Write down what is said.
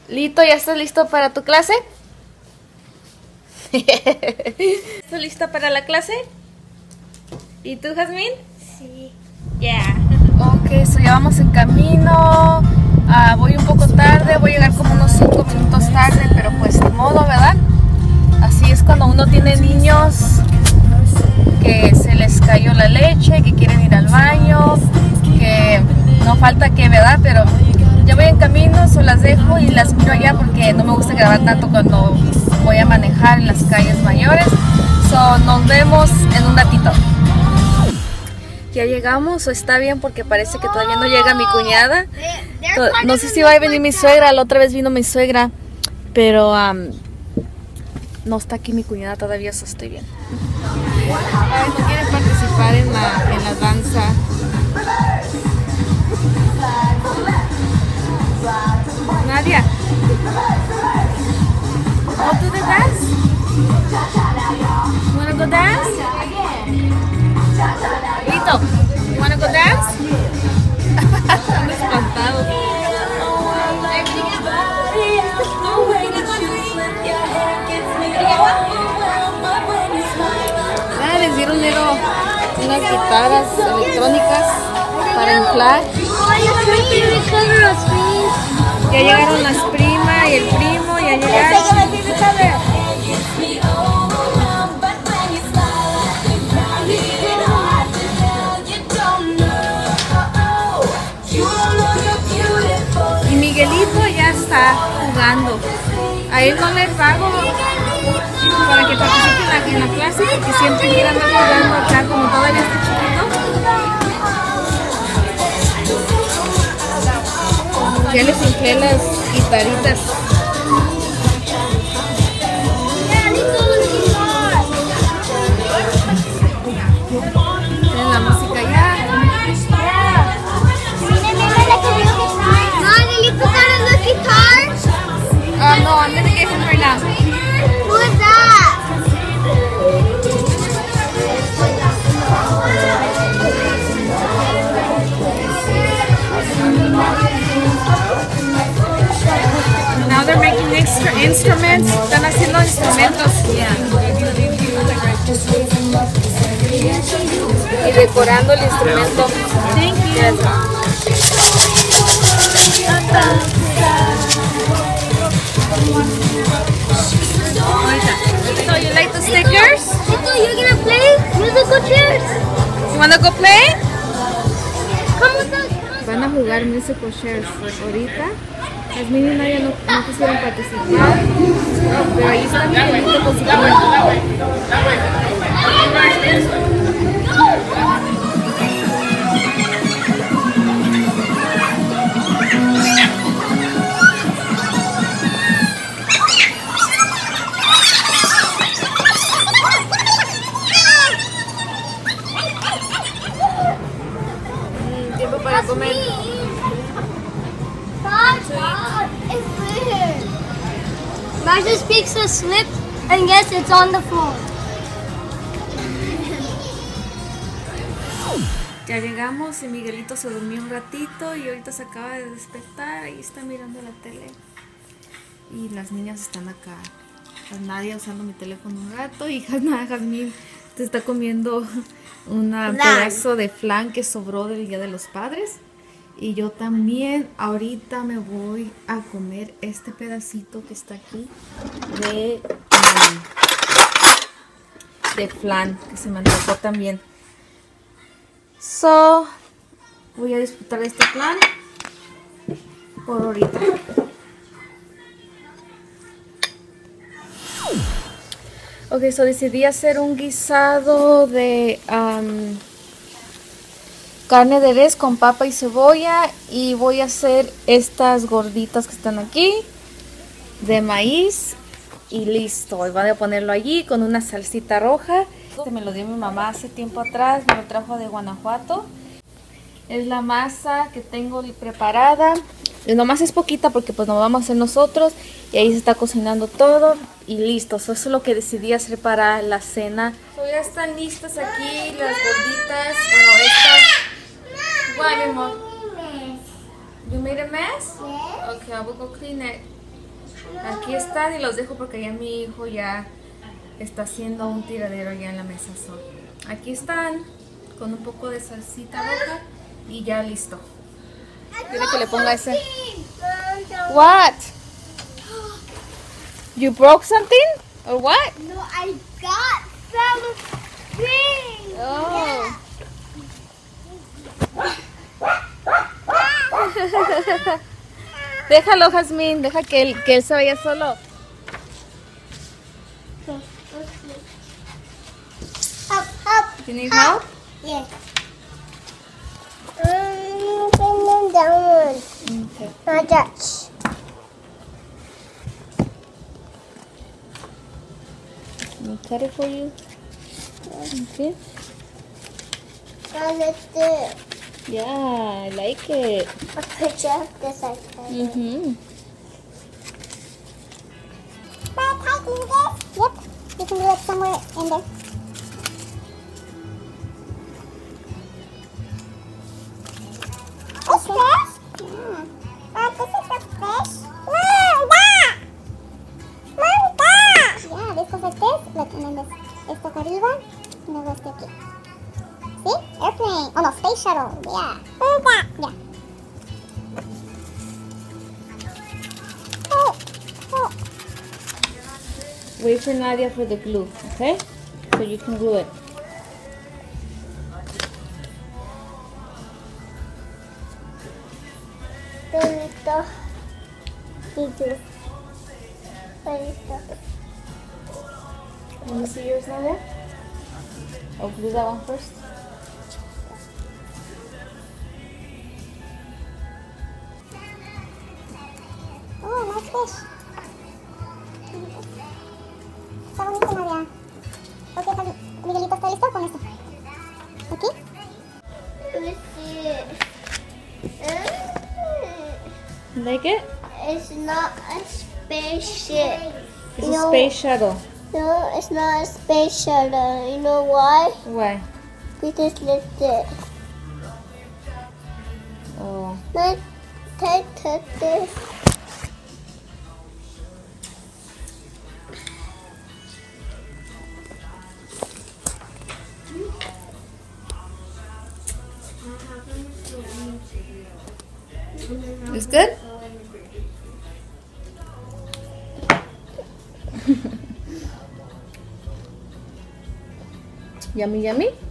Lito, ¿ya estás listo para tu clase? ¿Estás lista para la clase? ¿Y tú, Jazmín? Sí. Yeah. Ok, so ya vamos en camino. Voy un poco tarde, voy a llegar como unos 5 minutos tarde, pero pues de modo, ¿verdad? Así es cuando uno tiene niños que se les cayó la leche, que quieren ir al baño, que no falta que, ¿verdad? Pero ya voy en camino, so las dejo y las miro allá porque no me gusta grabar tanto cuando voy a manejar en las calles mayores. So nos vemos en un ratito. Ya llegamos, o está bien porque parece que todavía no llega mi cuñada. No sé si va a venir mi suegra, la otra vez vino mi suegra, pero no está aquí mi cuñada todavía, eso estoy bien. Ay, no quiere participar en la danza. Nadia, go to the dance? You wanna go dance? Lito, you wanna go dance? Están espantados. Les dieron unas guitarras electrónicas para inflar. Ya llegaron las primas y el primo, ya llegaron. Y Miguelito ya está jugando. A él no le pago para que participe en la clase porque siempre quiere andar jugando acá como todavía está chiquito. Ya les inflé las guitaritas. Tienen la música ya. No, I'm gonna get him right now. Who is that? Now they're making extra instruments. Están haciendo instrumentos. Y decorando el instrumento. Thank you. So you like the stickers? So you're gonna play musical chairs? You wanna go play? Come with us. Van a jugar musical chairs ahorita. Jazmín y Nadia no quisieron participar, pero ahí está Miguelito con su tiempo para comer. Marsha's pizza slipped and yes, it's on the floor. Ya llegamos y Miguelito se durmió un ratito y ahorita se acaba de despertar. Ahí está mirando la tele. Y las niñas están acá. Nadia usando mi teléfono un rato y Jazmín se está comiendo un pedazo de flan que sobró del Día de los Padres. Y yo también ahorita me voy a comer este pedacito que está aquí de flan que se me antojó también. So, voy a disfrutar de este flan por ahorita. Ok, so decidí hacer un guisado de carne de res con papa y cebolla y voy a hacer estas gorditas que están aquí de maíz y listo. Y voy a ponerlo allí con una salsita roja. Este me lo dio mi mamá hace tiempo atrás, me lo trajo de Guanajuato. Es la masa que tengo preparada. Y nomás es poquita porque pues no vamos a hacer nosotros. Y ahí se está cocinando todo y listo. Eso es lo que decidí hacer para la cena. So, ya están listas aquí las gorditas. Bueno, estas... What, mi amor? You made a mess? Yes. Okay, I will go clean it. Aquí están y los dejo porque ya mi hijo ya está haciendo un tiradero ya en la mesa. Aquí están con un poco de salsita roja y ya listo. Quiere que le ponga ese. What? You broke something or what? No, I got something. Oh. Déjalo, Jazmín, deja que él se vaya solo. Help. You need help? Yeah. Bring them down. Okay. Not touch. Let me cut it for you. Okay. Let's do it. Yeah, I like it. A picture of this I can. Mm-hmm. But I do this. Yep. You can do it somewhere in there. This fish? Yeah. But this is a fish. Mom, yeah, this goes like this. Look, and then this. Esto acá arriba. Y luego este aquí. See? Airplane. Oh no, space shuttle. Yeah. Yeah. Oh. Wait for Nadia for the glue, okay? So you can glue it. Bonito. Bonito. Let me see yours, Nadia. Oh, glue that one first. Oh, nice fish. Está bonito, Nadia. Ok, Miguelito, ¿está listo con esto? ¿Aquí? Like it? It's not a spaceship. It's a space shuttle. No, it's not a space shuttle. You know why? Why? Because lift it. Oh. Let's take this. It's good? Yummy, yummy?